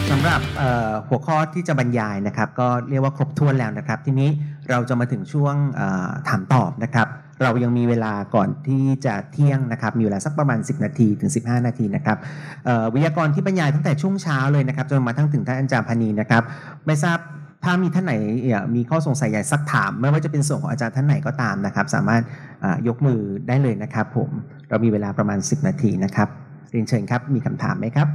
สำหรับหัวข้อที่จะบรรยายนะครับก็เรียกว่าครบถ้วนแล้วนะครับทีนี้เราจะมาถึงช่วงถามตอบนะครับเรายังมีเวลาก่อนที่จะเที่ยงนะครับมีเวลาสักประมาณ10นาทีถึง15นาทีนะครับวิทยากรที่บรรยายตั้งแต่ช่วงเช้าเลยนะครับจนมาถึงท่านอาจารย์พนีนะครับไม่ทราบถ้ามีท่านไหนมีข้อสงสัยอยากซักถามไม่ว่าจะเป็นส่วนของอาจารย์ท่านไหนก็ตามนะครับสามารถยกมือได้เลยนะครับผมเรามีเวลาประมาณ10นาทีนะครับเรียนเชิญครับมีคำถามไหมครับ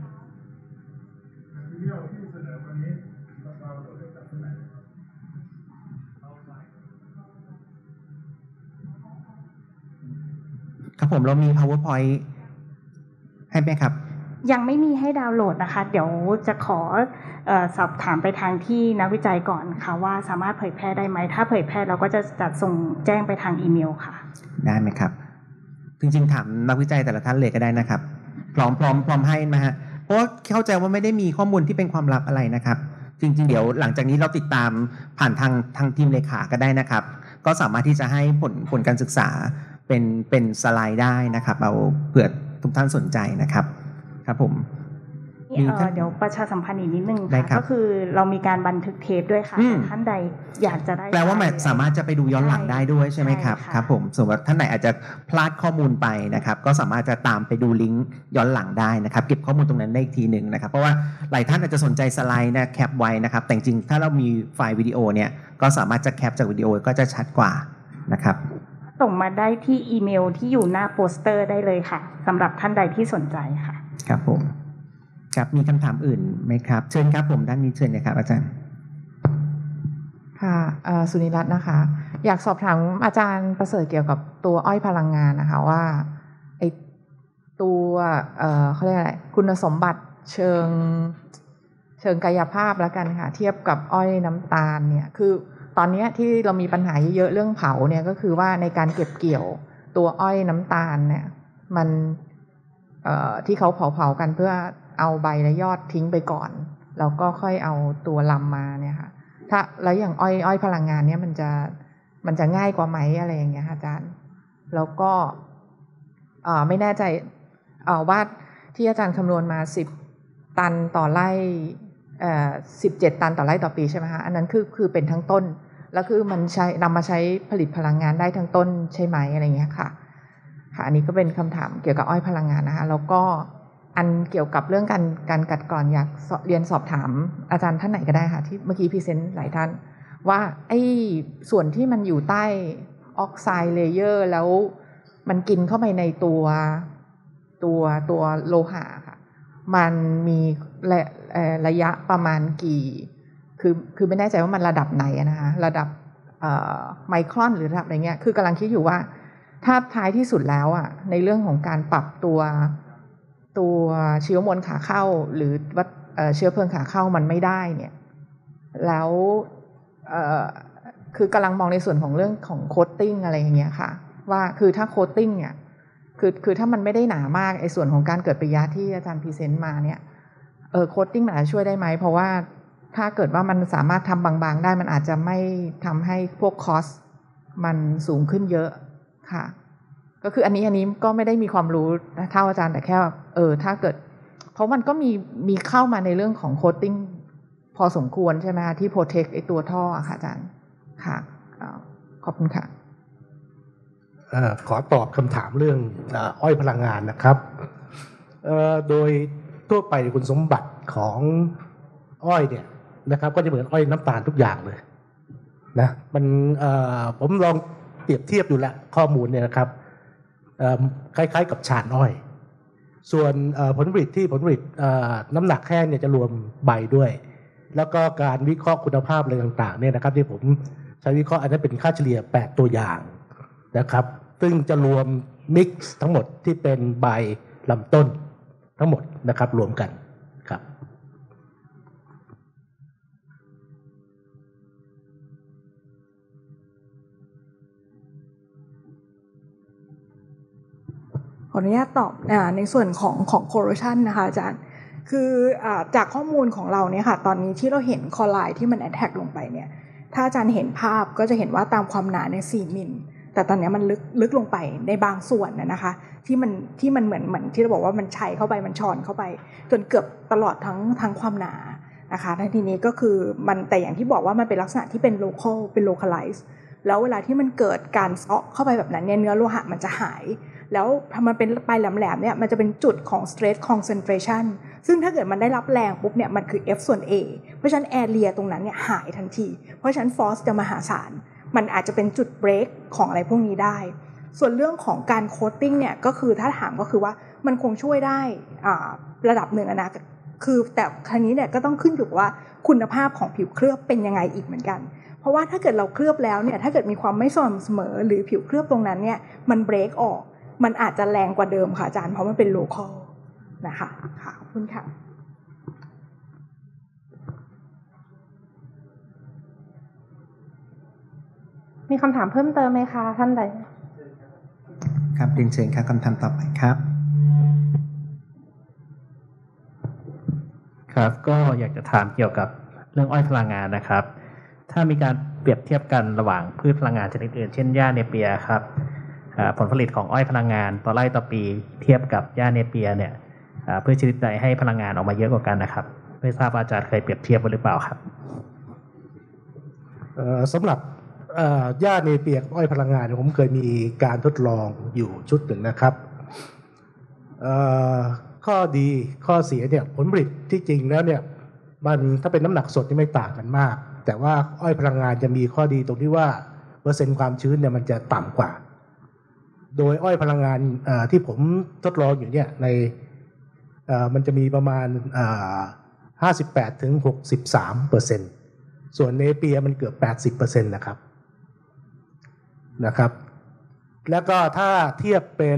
ครับผมเรามี PowerPoint ให้ไหมครับยังไม่มีให้ดาวน์โหลดนะคะเดี๋ยวจะขอสอบถามไปทางที่นักวิจัยก่อนค่ะว่าสามารถเผยแพร่ได้ไหมถ้าเผยแพร่เราก็จะจัดส่งแจ้งไปทางอีเมลค่ะได้ไหมครับจริงๆถามนักวิจัยแต่ละท่านเลยก็ได้นะครับพร้อมให้นะฮะเพราะว่าเข้าใจว่าไม่ได้มีข้อมูลที่เป็นความลับอะไรนะครับจริงๆเดี๋ยวหลังจากนี้เราติดตามผ่านทางทีมเลขาก็ได้นะครับก็สามารถที่จะให้ผลการศึกษาเป็นสไลด์ได้นะครับเอาเผื่อทุกท่านสนใจนะครับครับผมเดี๋ยวประชาสัมพันธ์อีกนิดนึงค่ะก็คือเรามีการบันทึกเทปด้วยค่ะท่านใดอยากจะได้แปลว่าสามารถจะไปดูย้อนหลังได้ด้วยใช่ไหมครับครับผมสมมติว่าท่านไหนอาจจะพลาดข้อมูลไปนะครับก็สามารถจะตามไปดูลิงก์ย้อนหลังได้นะครับเก็บข้อมูลตรงนั้นได้อีกทีหนึ่งนะครับเพราะว่าหลายท่านอาจจะสนใจสไลด์นะแคปไว้นะครับแต่จริงถ้าเรามีไฟล์วิดีโอเนี่ยก็สามารถจะแคปจากวิดีโอก็จะชัดกว่านะครับส่งมาได้ที่อีเมลที่อยู่หน้าโปสเตอร์ได้เลยค่ะสำหรับท่านใดที่สนใจค่ะครับผมครับมีคำถามอื่นไหมครับเชิญครับผมด้านนี้เชิญนะครับอาจารย์ค่ะสุนิรัตน์นะคะอยากสอบถามอาจารย์ประเสริฐเกี่ยวกับตัวอ้อยพลังงานนะคะว่าไอตัวเขาเรียกอะไรคุณสมบัติเชิงกายภาพแล้วกันค่ะเทียบกับอ้อยน้ำตาลเนี่ยคือตอนนี้ที่เรามีปัญหาเยอะๆเรื่องเผาเนี่ยก็คือว่าในการเก็บเกี่ยวตัวอ้อยน้ำตาลเนี่ยมันที่เขาเผากันเพื่อเอาใบและยอดทิ้งไปก่อนแล้วก็ค่อยเอาตัวลำมาเนี่ยค่ะถ้าแล้วอย่างอ้อยพลังงานเนี่ยมันจะง่ายกว่าไหมอะไรอย่างเงี้ยอาจารย์แล้วก็ไม่แน่ใจว่าที่อาจารย์คำนวณมา10ตันต่อไร่17ตันต่อไร่ต่อปีใช่ไหมคะอันนั้นคือเป็นทั้งต้นแล้วคือมันนำมาใช้ผลิตพลังงานได้ทั้งต้นใช่ไหมอะไรอย่างเงี้ยค่ะอันนี้ก็เป็นคำถามเกี่ยวกับอ้อยพลังงานนะคะแล้วก็อันเกี่ยวกับเรื่องการกัดกร่อนอยากเรียนสอบถามอาจารย์ท่านไหนก็ได้ค่ะที่เมื่อกี้พรีเซนต์หลายท่านว่าไอ้ส่วนที่มันอยู่ใต้ออกไซด์เลเยอร์แล้วมันกินเข้าไปในตัวโลหะค่ะมันมีระยะประมาณกี่คือไม่แน่ใจว่ามันระดับไหนนะคะระดับไมครอนหรือระดับอะไรเงี้ยคือกำลังคิดอยู่ว่าถ้าท้ายที่สุดแล้วอ่ะในเรื่องของการปรับตัวเชื้อมวลขาเข้าหรือว่าเชื้อเพลิงขาเข้ามันไม่ได้เนี่ยแล้วคือกำลังมองในส่วนของเรื่องของโคตติ้งอะไรอย่างเงี้ยค่ะว่าคือถ้าโคตติ้งเนี่ยคือถ้ามันไม่ได้หนามากไอ้ส่วนของการเกิดปฏิกิริยาที่อาจารย์พรีเซนต์มาเนี่ยโคตติ้งอาจจะช่วยได้ไหมเพราะว่าถ้าเกิดว่ามันสามารถทำบางๆได้มันอาจจะไม่ทำให้พวกคอสมันสูงขึ้นเยอะค่ะก็คืออันนี้ก็ไม่ได้มีความรู้เท่าอาจารย์แต่แค่ถ้าเกิดเพราะมันก็มีเข้ามาในเรื่องของโคตติ้งพอสมควรใช่ไหมที่โปรเทคไอตัวท่อค่ะอาจารย์ค่ะขอบคุณค่ะขอตอบคำถามเรื่องอ้อยพลังงานนะครับโดยทั่วไปคุณสมบัติของอ้อยเนี่ยนะครับก็จะเหมือนอ้อยน้ำตาลทุกอย่างเลยนะมันผมลองเปรียบเทียบดูแลข้อมูลเนี่ยนะครับคล้ายๆกับชานอ้อยส่วนผลผลิตน้ำหนักแค่เนี่ยจะรวมใบด้วยแล้วก็การวิเคราะห์คุณภาพอะไรต่างๆเนี่ยนะครับที่ผมใช้วิเคราะห์อันนั้นเป็นค่าเฉลี่ย8ตัวอย่างนะครับซึ่งจะรวมมิกซ์ทั้งหมดที่เป็นใบลำต้นทั้งหมดนะครับรวมกันครับขออนุญาตตอบในส่วนของ corrosion นะคะอาจารย์คือจากข้อมูลของเราเนี่ยค่ะตอนนี้ที่เราเห็นคอไลน์ที่มัน attack ลงไปเนี่ยถ้าอาจารย์เห็นภาพก็จะเห็นว่าตามความหนาใน4มิลแต่ตอนนี้มันลึกลงไปในบางส่วนนะคะที่มันเหมือนที่เราบอกว่ามันชัยเข้าไปมันชอนเข้าไปจนเกือบตลอดทั้งความหนานะคะทีนี้ก็คือมันแต่อย่างที่บอกว่ามันเป็นลักษณะที่เป็น local เป็น localize แล้วเวลาที่มันเกิดการเซาะเข้าไปแบบนั้นเนี่ยเนื้อโลหะมันจะหายแล้วพอมันเป็นปลายแหลมๆเนี่ยมันจะเป็นจุดของ stress concentration ซึ่งถ้าเกิดมันได้รับแรงปุ๊บเนี่ยมันคือ F ส่วน A เพราะฉะนั้น area ตรงนั้นเนี่ยหายทันทีเพราะฉะนั้น force จะมหาศาลมันอาจจะเป็นจุด break ของอะไรพวกนี้ได้ส่วนเรื่องของการ coating เนี่ยก็คือถ้าถามก็คือว่ามันคงช่วยได้ระดับหนึ่งนะคือแต่ครั้งนี้เนี่ยก็ต้องขึ้นอยู่ว่าคุณภาพของผิวเคลือบเป็นยังไงอีกเหมือนกันเพราะว่าถ้าเกิดเราเคลือบแล้วเนี่ยถ้าเกิดมีความไม่สม่ำเสมอหรือผิวเคลือบตรงนั้นเนี่ยมันเบรกออกมันอาจจะแรงกว่าเดิมค่ะอาจารย์เพราะมันเป็นโลคอลนะคะค่ะขอบคุณค่ะมีคำถามเพิ่มเติมไหมคะท่านใดครับเรียนเชิญครับคำถามต่อไปครับครับก็อยากจะถามเกี่ยวกับเรื่องอ้อยพลังงานนะครับถ้ามีการเปรียบเทียบกันระหว่างพืชพลังงานชนิดอื่นเช่นหญ้าเนเปียครับผลผลิตของอ้อยพลังงานต่อไร่ต่อปีเทียบกับหญ้าเนเปียเนี่ยพืชชนิดใดให้พลังงานออกมาเยอะกว่ากันนะครับไม่ทราบอาจารย์เคยเปรียบเทียบไว้หรือเปล่าครับสำหรับหญ้าเนเปียอ้อยพลังงานผมเคยมีการทดลองอยู่ชุดหนึ่งนะครับข้อดีข้อเสียเนี่ยผลผลิตที่จริงแล้วเนี่ยมันถ้าเป็นน้ำหนักสดนี่ไม่ต่างกันมากแต่ว่าอ้อยพลังงานจะมีข้อดีตรงที่ว่าเปอร์เซ็นต์ความชื้นเนี่ยมันจะต่ำกว่าโดยอ้อยพลังงานที่ผมทดลองอยู่เนี่ยในมันจะมีประมาณ58 ถึง 63%ส่วนเนเปียมันเกือบ 80% นะครับแล้วก็ถ้าเทียบเป็น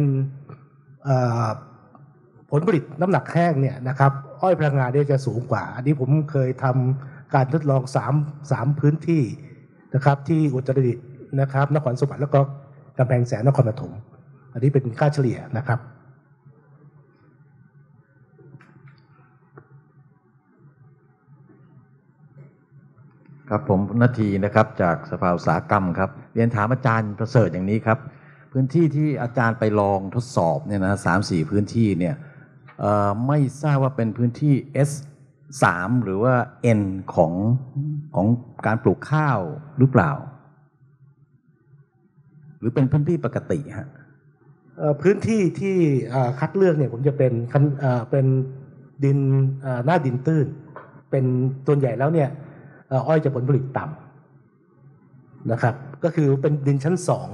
ผลผลิตน้ำหนักแห้งเนี่ยนะครับอ้อยพลังงานเนี่ยจะสูงกว่าอันนี้ผมเคยทำการทดลอง3พื้นที่นะครับที่อุตรดิตถ์นะครับนครสวรรค์แล้วก็กำแพงแสนนครปฐมอันนี้เป็นค่าเฉลี่ยนะครับครับผมนาทีนะครับจากสภาอุตสาหกรรมครับเรียนถามอาจารย์ประเสริฐอย่างนี้ครับพื้นที่ที่อาจารย์ไปลองทดสอบเนี่ยนะ3-4 พื้นที่เนี่ยไม่ทราบว่าเป็นพื้นที่ S3 หรือว่า N ของการปลูกข้าวหรือเปล่าหรือเป็นพื้นที่ปกติฮะพื้นที่ที่คัดเลือกเนี่ยผมจะเป็นดินหน้าดินตื้นเป็นส่วนใหญ่แล้วเนี่ยอ้อยจะผลผลิตต่ำนะครับก็คือเป็นดินชั้น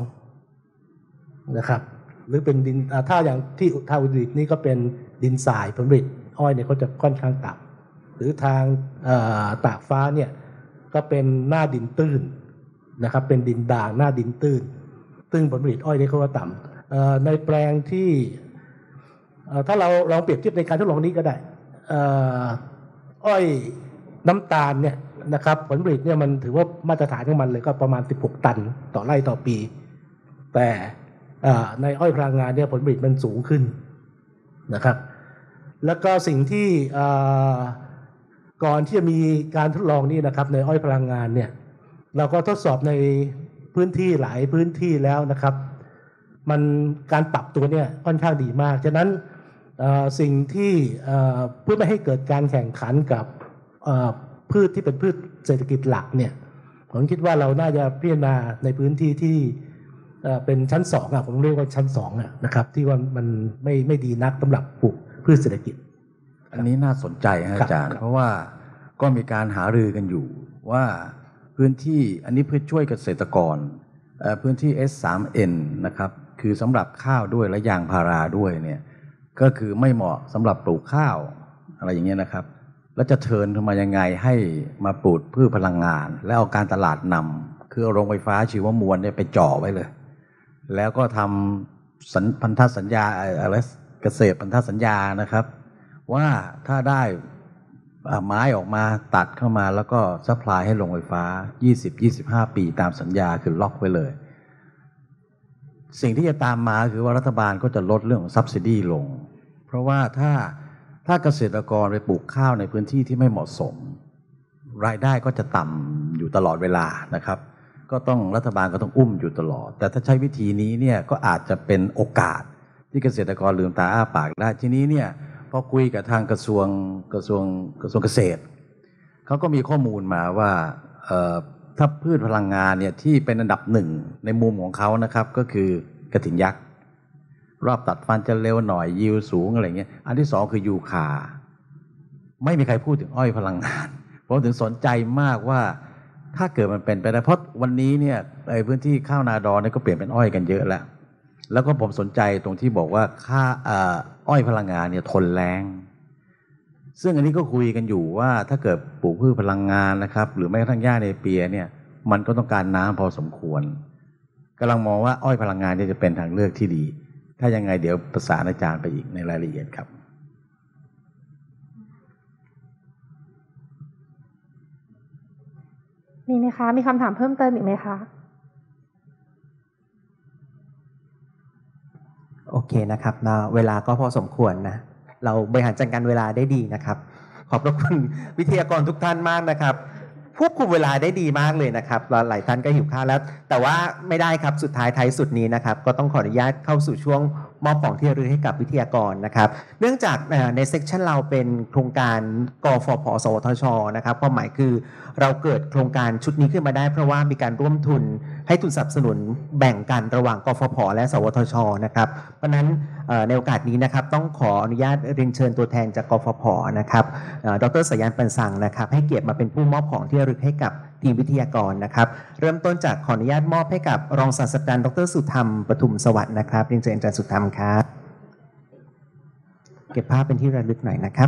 2นะครับหรือเป็นดินถ้าอย่างที่อุตรดิตถ์นี่ก็เป็นดินทรายผลผลิตอ้อยเนี่ยเขาจะค่อนข้างต่ำหรือทางตากฟ้าเนี่ยก็เป็นหน้าดินตื้นนะครับเป็นดินด่างหน้าดินตื้นซึ่งผลผลิตอ้อยนี่เขาก็ต่ำในแปลงที่ถ้าเราลองเปรียบเทียบในการทดลองนี้ก็ได้อ้อยน้ำตาลเนี่ยนะครับผลผลิตเนี่ยมันถือว่ามาตรฐานของมันเลยก็ประมาณ16 ตันต่อไร่ต่อปีแต่ในอ้อยพลังงานเนี่ยผลผลิตมันสูงขึ้นนะครับแล้วก็สิ่งที่ก่อนที่จะมีการทดลองนี้นะครับในอ้อยพลังงานเนี่ยเราก็ทดสอบในพื้นที่หลายพื้นที่แล้วนะครับมันการปรับตัวเนี่ยค่อนข้างดีมากฉะนั้นสิ่งที่เพื่อไม่ให้เกิดการแข่งขันกับพืชที่เป็นพืชเศรษฐกิจหลักเนี่ยผมคิดว่าเราน่าจะพิจารณาในพื้นที่ที่เป็นชั้น2ผมเรียกว่าชั้น2นะครับที่ว่ามันไม่ดีนักสำหรับปลูกพืชเศรษฐกิจอันนี้น่าสนใจอาจารย์เพราะว่าก็มีการหารือกันอยู่ว่าพื้นที่อันนี้เพื่อช่วยเกษตรกรพื้นที่ S3N นะครับคือสำหรับข้าวด้วยและยางพาราด้วยเนี่ยก็คือไม่เหมาะสำหรับปลูกข้าวอะไรอย่างเงี้ยนะครับแล้วจะเทิร์นทำมายังไงให้มาปลูกพืชพลังงานและเอาการตลาดนำคือเอาโรงไฟฟ้าชีวมวลเนี่ยไปจ่อไว้เลยแล้วก็ทำพันธสัญญาอะไรเกษตรพันธสัญญานะครับว่าถ้าได้ไม้ออกมาตัดเข้ามาแล้วก็ซัพพลายให้โรงไฟฟ้า 20-25 ปีตามสัญญาคือล็อกไว้เลยสิ่งที่จะตามมาคือว่ารัฐบาลก็จะลดเรื่องของ subsidy ลงเพราะว่าถ้าเกษตรกรไปปลูกข้าวในพื้นที่ที่ไม่เหมาะสมรายได้ก็จะต่ำอยู่ตลอดเวลานะครับก็ก็ต้องรัฐบาลก็ต้องอุ้มอยู่ตลอดแต่ถ้าใช้วิธีนี้เนี่ยก็อาจจะเป็นโอกาสที่เกษตรกรลืมตาอ้าปากได้ทีนี้เนี่ยพอคุยกับทางกระทรวงเกษตรเขาก็มีข้อมูลมาว่าถ้าพืชพลังงานเนี่ยที่เป็นอันดับหนึ่งในมุมของเขานะครับก็คือกระถินยักษ์รอบตัดฟันจะเร็วหน่อยยิวสูงอะไรเงี้ยอันที่สองคือยูคาไม่มีใครพูดถึงอ้อยพลังงานผมถึงสนใจมากว่าถ้าเกิดมันเป็นไปได้เพราะวันนี้เนี่ยในพื้นที่ข้าวนาดอนเนี่ยก็เปลี่ยนเป็นอ้อยกันเยอะแล้วก็ผมสนใจตรงที่บอกว่าค่าอ้อยพลังงานเนี่ยทนแรงซึ่งอันนี้ก็คุยกันอยู่ว่าถ้าเกิดปลูกพืชพลังงานนะครับหรือแม้กระทั่งหญ้าเนเปียเนี่ยมันก็ต้องการน้ำพอสมควรกำลังมองว่าอ้อยพลังงานจะเป็นทางเลือกที่ดีถ้ายังไงเดี๋ยวประสานอาจารย์ไปอีกในรายละเอียดครับมีไหมคะมีคำถามเพิ่มเติมอีกไหมคะโอเคนะครับนะเวลาก็พอสมควรนะเราบริหารจัดการเวลาได้ดีนะครับขอบพระคุณวิทยากรทุกท่านมากนะครับควบคุมเวลาได้ดีมากเลยนะครับหลายท่านก็หิวข้าวแล้วแต่ว่าไม่ได้ครับสุดท้ายท้ายสุดนี้นะครับก็ต้องขออนุญาตเข้าสู่ช่วงมอบของที่ระลึกให้กับวิทยากรนะครับเนื่องจากในเซกชันเราเป็นโครงการกฟผ.สวทช.นะครับความหมายคือเราเกิดโครงการชุดนี้ขึ้นมาได้เพราะว่ามีการร่วมทุนให้ทุนสนับสนุนแบ่งกันระหว่างกฟผ.และสวทช.นะครับเพราะนั้นในโอกาสนี้นะครับต้องขออนุญาตเรียนเชิญตัวแทนจากกฟผ.นะครับดร.สยันปันสังนะครับให้เกียรติมาเป็นผู้มอบของที่ระลึกให้กับทีมวิทยากรนะครับเริ่มต้นจากขออนุญาตมอบให้กับรองศาสตราจารย์ดร.สุธรรมปทุมสวัสดิ์นะครับเรียนเชิญอาจารย์สุธรรมครับเก็บภาพเป็นที่ระลึกหน่อยนะครับ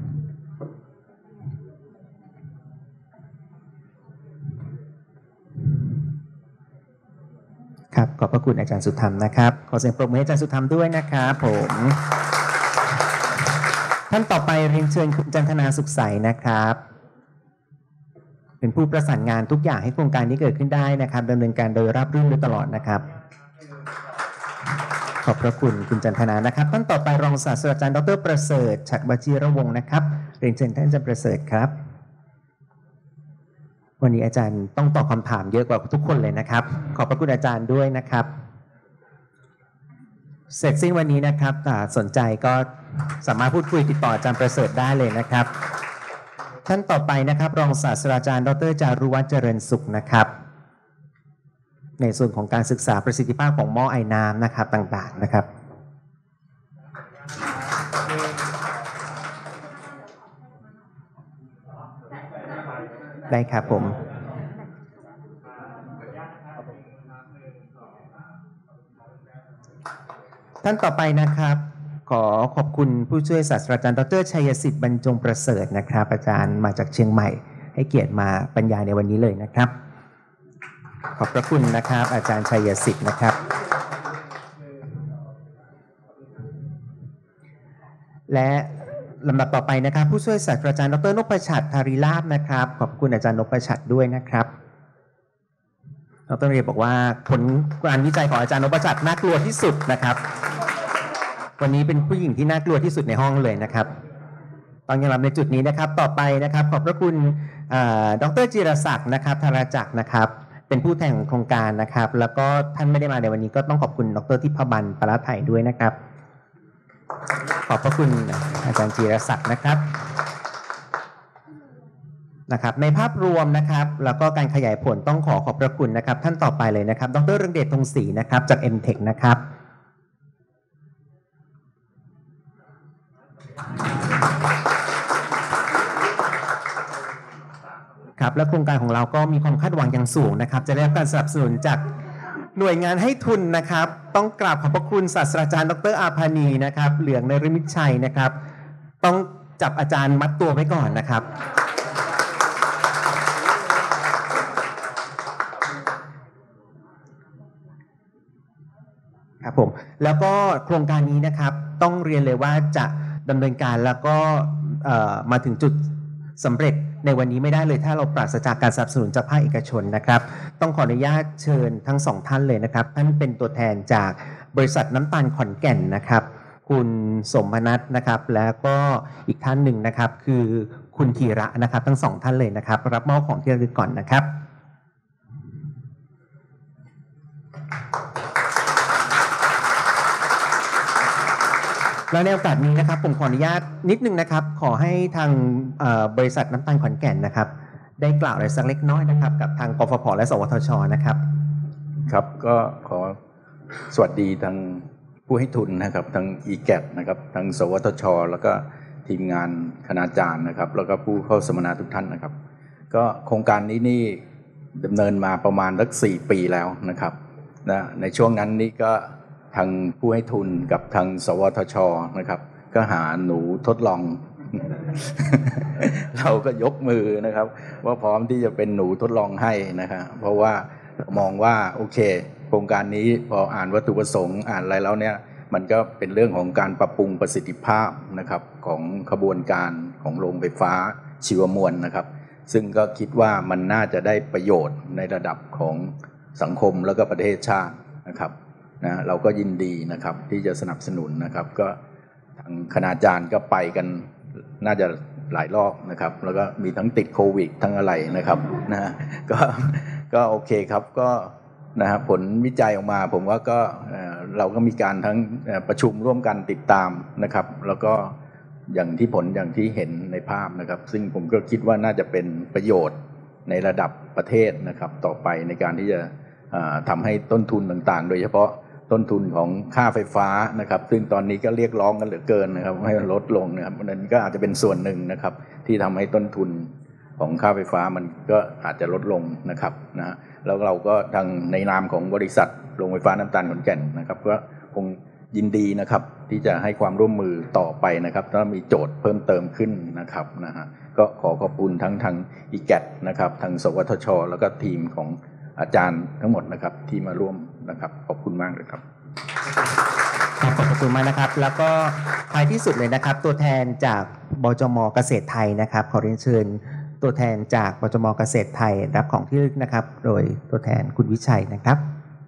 ครับขอบพระคุณอาจารย์สุธรรมนะครับขอเสียงปรบมือให้อาจารย์สุธรรมด้วยนะครับผมท่านต่อไปเรียนเชิญคุณจันทนาสุขใสนะครับเป็นผู้ประสานงานทุกอย่างให้โครงการนี้เกิดขึ้นได้นะครับดำเนินการโดยราบรื่นโดยตลอดนะครับขอบพระคุณคุณจันทนานะครับท่านต่อไปรองศาสตราจารย์ดร.ประเสริฐฉัตรวชิรวงศ์นะครับเรียนเชิญท่านอาจารย์ประเสริฐครับวันนี้อาจารย์ต้องตอบคำถามเยอะกว่าทุกคนเลยนะครับขอบพระคุณอาจารย์ด้วยนะครับเสร็จสิ้นวันนี้นะครับสนใจก็สามารถพูดคุยติดต่ออาจารย์ประเสริฐได้เลยนะครับท่านต่อไปนะครับรองศาสตราจารย์ดร.จารุวัฒน์เจริญสุขนะครับในส่วนของการศึกษาประสิทธิภาพของหม้อไอน้ำนะครับต่างๆนะครับได้ครับผมท่านต่อไปนะครับขอขอบคุณผู้ช่วยศาสตราจารย์ดร.ชัยสิทธิ์บรรจงประเสริฐนะครับอาจารย์มาจากเชียงใหม่ให้เกียรติมาบรรยายในวันนี้เลยนะครับขอบพระคุณนะครับอาจารย์ชัยสิทธิ์นะครับและลำดับต่อไปนะครับผู้ช่วยศาสตราจารย์ดร.นพฉัตรธาริลาภนะครับขอบคุณอาจารย์นพฉัตรด้วยนะครับดร.เรียนบอกว่าผลการวิจัยของอาจารย์นพฉัตรน่ากลัวที่สุดนะครับวันนี้เป็นผู้หญิงที่น่ากลัวที่สุดในห้องเลยนะครับต้องยอมรับในจุดนี้นะครับต่อไปนะครับขอบพระคุณดร.จิรศักดิ์นะครับธารจักรนะครับเป็นผู้แทนของโครงการนะครับแล้วก็ท่านไม่ได้มาในวันนี้ก็ต้องขอบคุณดร.ทิพบันปราไทยด้วยนะครับขอบพระคุณอาจารย์จิรศักดิ์นะครับในภาพรวมนะครับแล้วก็การขยายผลต้องขอบพระคุณนะครับท่านต่อไปเลยนะครับดร.เรืองเดชธงศรีนะครับจาก MTech นะครับครับและโครงการของเราก็มีความคาดหวังอย่างสูงนะครับจะได้รับการสนับสนุนจากหน่วยงานให้ทุนนะครับต้องกราบขอบพระคุณศาสตราจารย์ดร.อาภานีนะครับเหลืองนฤมิตชัยนะครับต้องจับอาจารย์มัดตัวไว้ก่อนนะครับครับผมแล้วก็โครงการนี้นะครับต้องเรียนเลยว่าจะดำเนินการแล้วก็มาถึงจุดสำเร็จในวันนี้ไม่ได้เลยถ้าเราปราศจากการสนับสนุนจากภาคเอกชนนะครับต้องขออนุญาตเชิญทั้งสองท่านเลยนะครับท่านเป็นตัวแทนจากบริษัทน้ำตาลขอนแก่นนะครับคุณสมนัสนะครับแล้วก็อีกท่านหนึ่งนะครับคือคุณธีระนะครับทั้งสองท่านเลยนะครับรับมอบของที่ระลึกก่อนนะครับแล้วในโอกาสนี้นะครับผมขออนุญาตนิดนึงนะครับขอให้ทางบริษัทน้ำตาลขอนแก่นนะครับได้กล่าวอะไรสักเล็กน้อยนะครับกับทางกฟผและสวทชนะครับครับก็ขอสวัสดีทางผู้ให้ทุนนะครับทาง EGAT นะครับทางสวทชแล้วก็ทีมงานคณาจารย์นะครับแล้วก็ผู้เข้าสัมมนาทุกท่านนะครับก็โครงการนี้นี่ดำเนินมาประมาณสัก4 ปีแล้วนะครับนะในช่วงนั้นนี่ก็ทางผู้ให้ทุนกับทางสวทชนะครับก็หาหนูทดลอง เราก็ยกมือนะครับว่าพร้อมที่จะเป็นหนูทดลองให้นะครับเพราะว่ามองว่าโอเคโครงการนี้พออ่านวัตถุประสงค์อ่านอะไรแล้วเนี่ยมันก็เป็นเรื่องของการปรับปรุงประสิทธิภาพนะครับของขบวนการของโรงไฟฟ้าชีวมวลนะครับซึ่งก็คิดว่ามันน่าจะได้ประโยชน์ในระดับของสังคมแล้วก็ประเทศชาตินะครับนะเราก็ยินดีนะครับที่จะสนับสนุนนะครับก็ทางคณาจารย์ก็ไปกันน่าจะหลายรอบนะครับแล้วก็มีทั้งติดโควิดทั้งอะไรนะครับนะก็โอเคครับก็นะครับผลวิจัยออกมาผมว่าก็เราก็มีการทั้งประชุมร่วมกันติดตามนะครับแล้วก็อย่างที่เห็นในภาพนะครับซึ่งผมก็คิดว่าน่าจะเป็นประโยชน์ในระดับประเทศนะครับต่อไปในการที่จะทำให้ต้นทุนต่างๆโดยเฉพาะต้นทุนของค่าไฟฟ้านะครับซึ่งตอนนี้ก็เรียกร้องกันเหลือเกินนะครับให้ลดลงนะครับนั้นก็อาจจะเป็นส่วนหนึ่งนะครับที่ทำให้ต้นทุนของค่าไฟฟ้ามันก็อาจจะลดลงนะครับนะแล้วเราก็ทางในนามของบริษัทโรงไฟฟ้าน้ำตาลขอนแก่นนะครับก็คงยินดีนะครับที่จะให้ความร่วมมือต่อไปนะครับถ้ามีโจทย์เพิ่มเติมขึ้นนะครับนะฮะก็ขอขอบคุณทั้งทาง EGAT นะครับทางสวทชแล้วก็ทีมของอาจารย์ทั้งหมดนะครับที่มาร่วมนะครับขอบคุณมากเลยครับขอบคุณมากนะครับแล้วก็ท้ายที่สุดเลยนะครับตัวแทนจากบจม.เกษตรไทยนะครับขอเรียนเชิญตัวแทนจากบจม.เกษตรไทยรับของที่ระลึกนะครับโดยตัวแทนคุณวิชัยนะครับ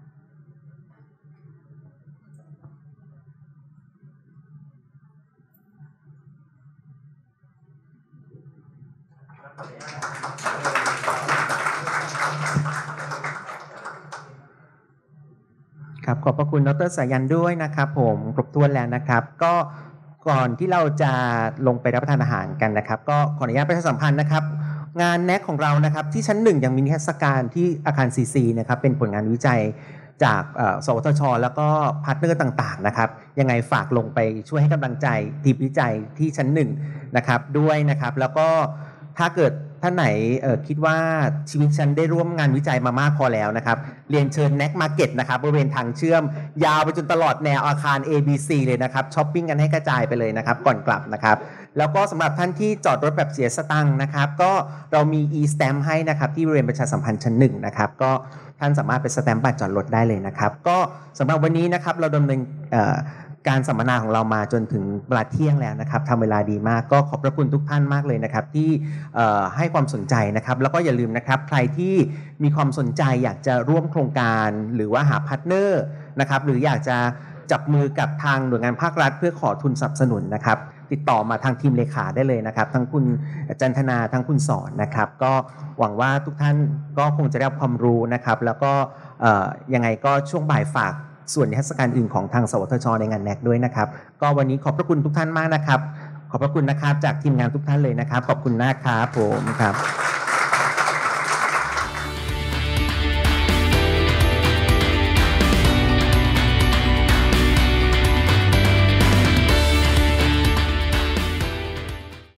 ครับขอบพระคุณดร.สายันด้วยนะครับผมครบถ้วนแล้วนะครับก็ก่อนที่เราจะลงไปรับประทานอาหารกันนะครับก็ขออนุญาตประชาสัมพันธ์นะครับงานแนกของเรานะครับที่ชั้น1ยังมีนิทรรศการที่อาคาร CC นะครับเป็นผลงานวิจัยจากสวทช.แล้วก็พาร์ทเนอร์ต่างๆนะครับยังไงฝากลงไปช่วยให้กำลังใจทีมวิจัยที่ชั้น1นะครับด้วยนะครับแล้วก็ถ้าเกิดท่านไหนคิดว่าชีวิตฉันได้ร่วมงานวิจัยมามากพอแล้วนะครับเรียนเชิญแน็กมาร์เก็ตนะครับบริเวณทางเชื่อมยาวไปจนตลอดแนวอาคาร ABC เลยนะครับช้อปปิ้งกันให้กระจายไปเลยนะครับก่อนกลับนะครับแล้วก็สำหรับท่านที่จอดรถแบบเสียสตังค์นะครับก็เรามี e-stamp ให้นะครับที่บริเวณประชาสัมพันธ์ชั้น1นะครับก็ท่านสามารถไปสแตมป์บัตรจอดรถได้เลยนะครับก็สำหรับวันนี้นะครับเราดำเนินการสัมมนาของเรามาจนถึงเวลาเที่ยงแล้วนะครับทำเวลาดีมากก็ขอบพระคุณทุกท่านมากเลยนะครับที่ให้ความสนใจนะครับแล้วก็อย่าลืมนะครับใครที่มีความสนใจอยากจะร่วมโครงการหรือว่าหาพาร์ทเนอร์นะครับหรืออยากจะจับมือกับทางหน่วยงานภาครัฐเพื่อขอทุนสนับสนุนนะครับติดต่อมาทางทีมเลขาได้เลยนะครับทั้งคุณจันทนาทั้งคุณสอนนะครับก็หวังว่าทุกท่านก็คงจะได้รับความรู้นะครับแล้วก็ยังไงก็ช่วงบ่ายฝากส่วนนิทรรศการอื่นของทางสวทช.ในงานแนกด้วยนะครับก็วันนี้ขอบพระคุณทุกท่านมากนะครับขอบพระคุณนะครับจากทีมงานทุกท่านเลยนะครับขอบคุณมากครับผมครับ